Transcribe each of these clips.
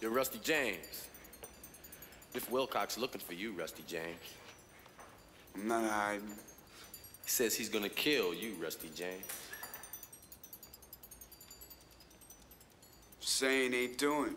You're Rusty James. Biff Wilcox looking for you, Rusty James. I'm not hiding. He says he's gonna kill you, Rusty James. Saying ain't doing.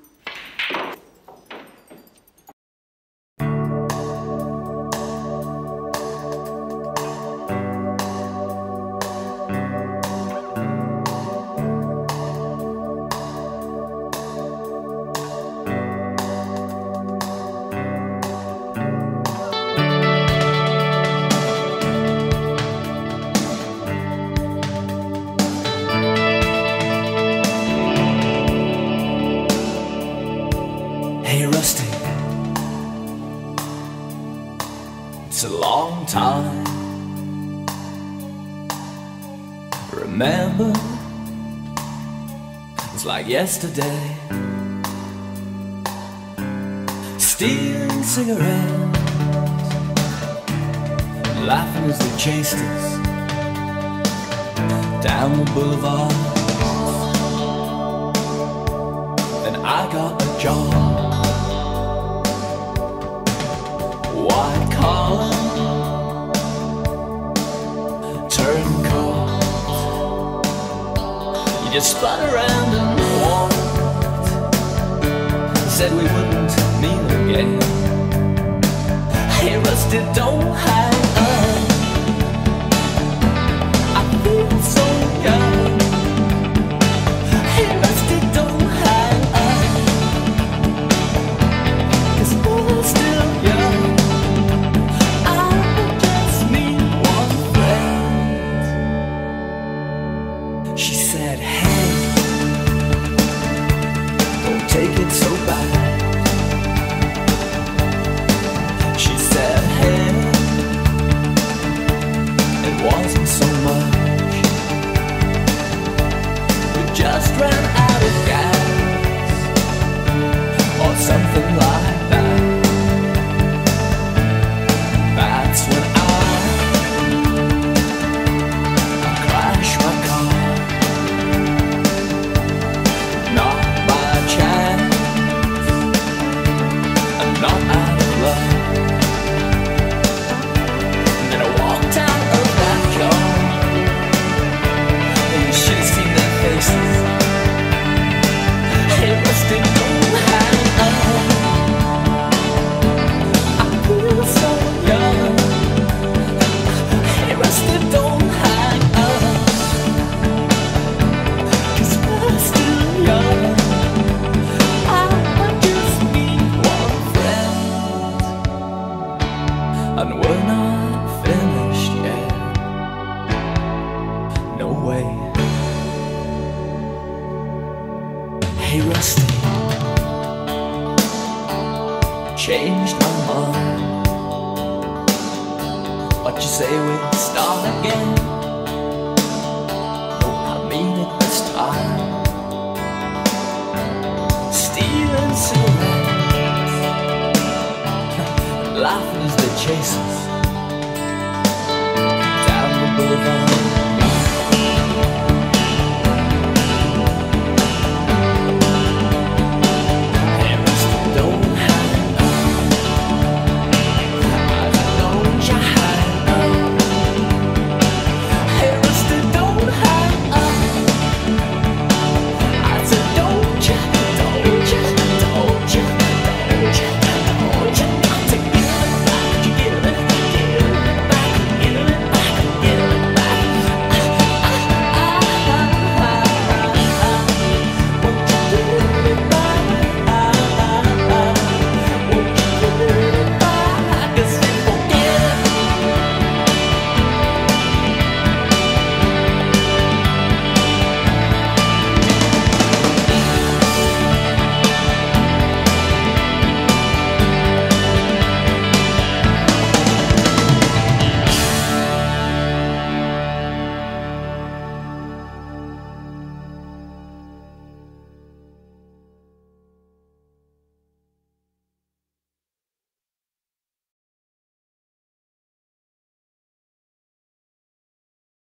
Hey Rusty, it's a long time. Remember, it's like yesterday. Stealing cigarettes, laughing as they chased us down the boulevard. And I got a job, white collar, turncoat. You just spun around and walked, said we wouldn't meet again. Hey Rusty, don't hang up, I feel so young. Hey Rusty, don't hang up, 'cause we're still young. She said, hey, don't take it so bad. She said, hey, it wasn't so much. We just ran out of gas, or something like that. That's when I crashed my car. And we're not finished yet, no way. Hey Rusty, changed my mind. What you say we start again? No, I mean it this time. Stealing cigarettes, laughing as they chase us down the boulevard.